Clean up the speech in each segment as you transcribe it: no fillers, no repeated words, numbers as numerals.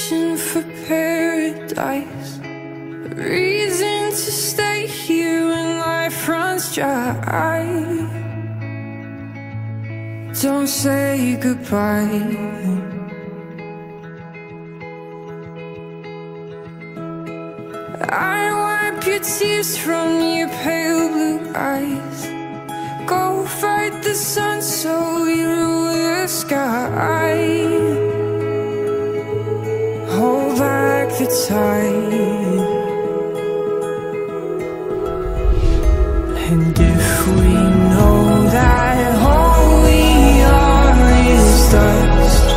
searching for paradise, a reason to stay here when life runs dry. Don't say goodbye. I wipe your tears from your pale blue eyes. Go fight the sun so we rule the sky. Hold back the tide. And if we know that all we are is dust,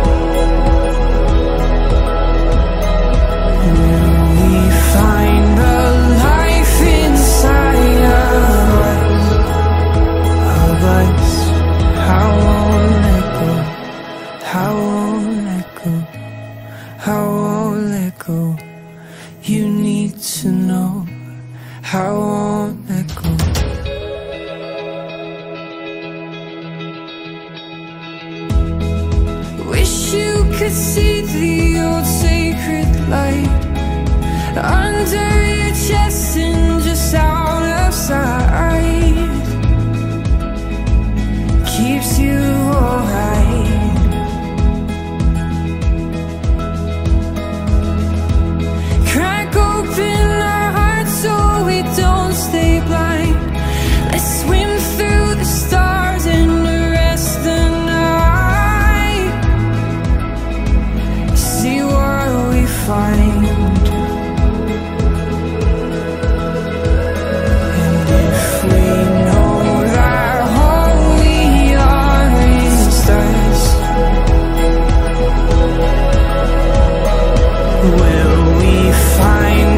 will we find the life inside of us? How won't let go? How won't let go? How won't let go? You need to know. How won't let go? Wish you could see the old sacred light under your chest and just out of sight. Keeps you alright. Crack open our hearts so we don't stay blind. Let's swim through the stars and the rest the night. See what we find. And if we know that all we are is dust, will we find